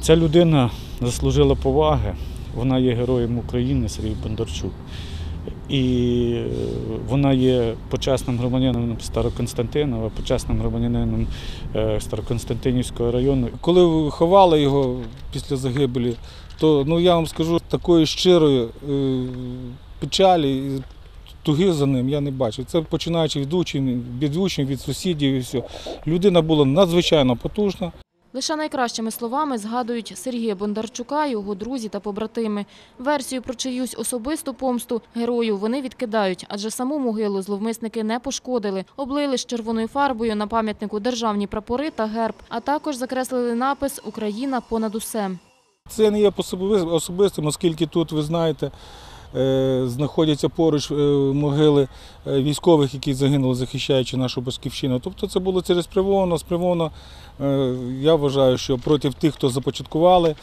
Ця людина заслужила поваги, вона є героєм України Сергій Бондарчук. І вона є почесним громадянином Старокостянтинова, почесним громадянином Старокостянтинівського району. Коли ховали його після загибелі, то я вам скажу, такої щирої печалі і туги за ним я не бачив. Це починаючи від учнів, від сусідів і все. Людина була надзвичайно потужна. Лише найкращими словами згадують Сергія Бондарчука, його друзі та побратими. Версію про чиюсь особисту помсту герою вони відкидають, адже саму могилу зловмисники не пошкодили. Облили з червоною фарбою на пам'ятнику державні прапори та герб, а також закреслили напис «Україна понад усе». Це не є особистим, оскільки тут, ви знаєте, знаходяться поруч могили військових, які загинули, захищаючи нашу батьківщину. Тобто це було спрямовано, я вважаю, що проти тих, хто започаткували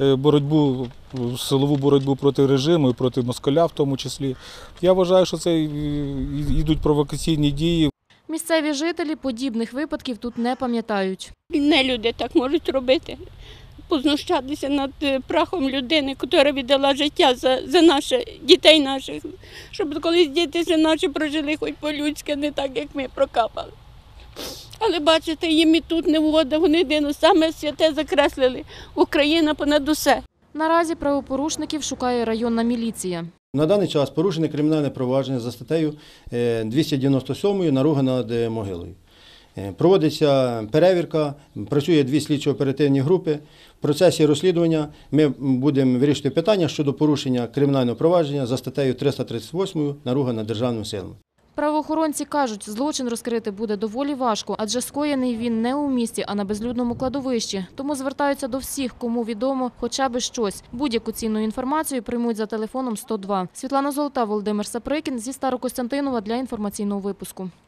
силову боротьбу проти режиму і проти москаля в тому числі. Я вважаю, що це йдуть провокаційні дії. Місцеві жителі подібних випадків тут не пам'ятають. Не люди так можуть робити. Познущатися над прахом людини, яка віддала життя за наших дітей наших, щоб колись діти наші прожили хоч по-людськи, не так, як ми прокапали. Але бачите, їм і тут не вгода, вони саме святе закреслили – Україна понад усе. Наразі правопорушників шукає районна міліція. На даний час порушене кримінальне провадження за статтею 297 «Наруга над могилою». Проводиться перевірка, працює 2 слідчо-оперативні групи. В процесі розслідування ми будемо вирішувати питання щодо порушення кримінального провадження за статтею 338 «Наруга над державними силами». Правоохоронці кажуть, злочин розкрити буде доволі важко, адже скоєний він не у місті, а на безлюдному кладовищі. Тому звертаються до всіх, кому відомо хоча б щось. Будь-яку цінну інформацію приймуть за телефоном 102. Світлана Золота, Володимир Саприкін зі Старокостянтинова для інформаційного випуску.